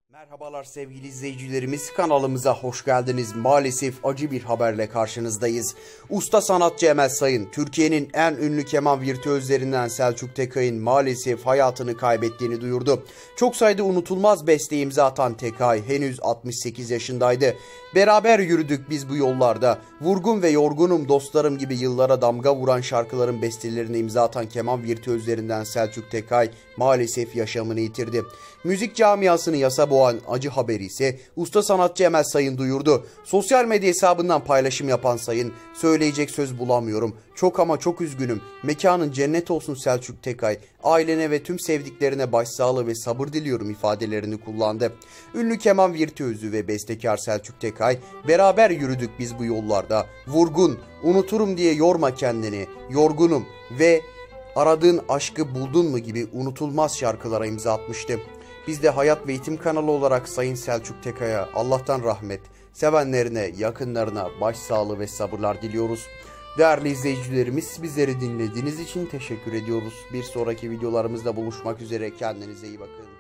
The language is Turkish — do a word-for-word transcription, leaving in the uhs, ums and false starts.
Merhabalar sevgili izleyicilerimiz, kanalımıza hoş geldiniz. Maalesef acı bir haberle karşınızdayız. Usta sanatçı Emel Sayın, Türkiye'nin en ünlü keman virtüözlerinden Selçuk Tekay'ın maalesef hayatını kaybettiğini duyurdu. Çok sayıda unutulmaz beste imza atan Tekay henüz altmış sekiz yaşındaydı. Beraber yürüdük biz bu yollarda. Vurgun ve yorgunum dostlarım gibi yıllara damga vuran şarkıların bestelerini imza atan keman virtüözlerinden Selçuk Tekay maalesef yaşamını yitirdi. Müzik camiasını yasa boğan acı haberi ise usta sanatçı Emel Sayın duyurdu. Sosyal medya hesabından paylaşım yapan Sayın, söyleyecek söz bulamıyorum. Çok ama çok üzgünüm. Mekanın cennet olsun Selçuk Tekay. Ailene ve tüm sevdiklerine başsağlığı ve sabır diliyorum ifadelerini kullandı. Ünlü keman virtüözü ve bestekar Selçuk Tekay, beraber yürüdük biz bu yollarda. Vurgun, unuturum diye yorma kendini. Yorgunum ve aradığın aşkı buldun mu gibi unutulmaz şarkılara imza atmıştı. Biz de Hayat ve Eğitim kanalı olarak Sayın Selçuk Tekay'a Allah'tan rahmet, sevenlerine, yakınlarına başsağlığı ve sabırlar diliyoruz. Değerli izleyicilerimiz, bizleri dinlediğiniz için teşekkür ediyoruz. Bir sonraki videolarımızda buluşmak üzere, kendinize iyi bakın.